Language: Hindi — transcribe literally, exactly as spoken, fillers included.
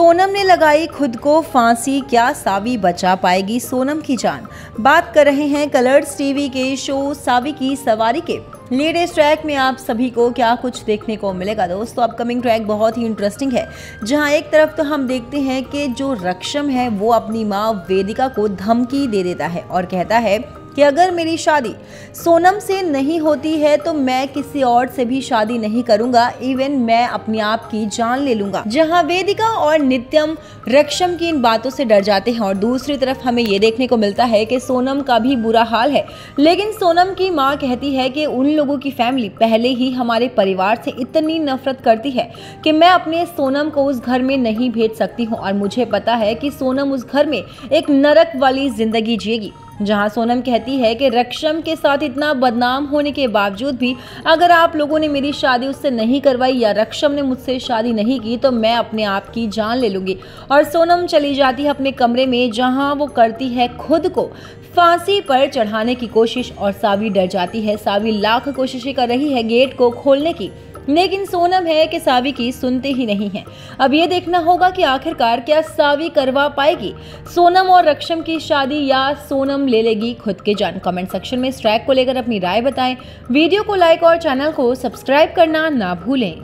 सोनम ने लगाई खुद को फांसी, क्या सावी बचा पाएगी सोनम की जान। बात कर रहे हैं कलर्स टीवी के शो सावी की सवारी के लेटेस्ट ट्रैक में आप सभी को क्या कुछ देखने को मिलेगा। दोस्तों, अपकमिंग ट्रैक बहुत ही इंटरेस्टिंग है, जहां एक तरफ तो हम देखते हैं कि जो रक्षम है वो अपनी मां वेदिका को धमकी दे देता है और कहता है कि अगर मेरी शादी सोनम से नहीं होती है तो मैं किसी और से भी शादी नहीं करूंगा, इवन मैं अपने आप की जान ले लूंगा। जहां वेदिका और नित्यम रक्षम की इन बातों से डर जाते हैं और दूसरी तरफ हमें ये देखने को मिलता है कि सोनम का भी बुरा हाल है, लेकिन सोनम की मां कहती है कि उन लोगों की फैमिली पहले ही हमारे परिवार से इतनी नफरत करती है कि मैं अपने सोनम को उस घर में नहीं भेज सकती हूँ और मुझे पता है कि सोनम उस घर में एक नरक वाली जिंदगी जिएगी। जहां सोनम कहती है कि रक्षम के साथ इतना बदनाम होने के बावजूद भी अगर आप लोगों ने मेरी शादी उससे नहीं करवाई या रक्षम ने मुझसे शादी नहीं की तो मैं अपने आप की जान ले लूंगी। और सोनम चली जाती है अपने कमरे में, जहां वो करती है खुद को फांसी पर चढ़ाने की कोशिश और सावी डर जाती है। सावी लाख कोशिशें कर रही है गेट को खोलने की, लेकिन सोनम है कि सावी की सुनते ही नहीं है। अब ये देखना होगा कि आखिरकार क्या सावी करवा पाएगी सोनम और रक्षम की शादी या सोनम ले लेगी खुद की जान। कमेंट सेक्शन में इस ट्रैक को लेकर अपनी राय बताएं। वीडियो को लाइक और चैनल को सब्सक्राइब करना ना भूलें।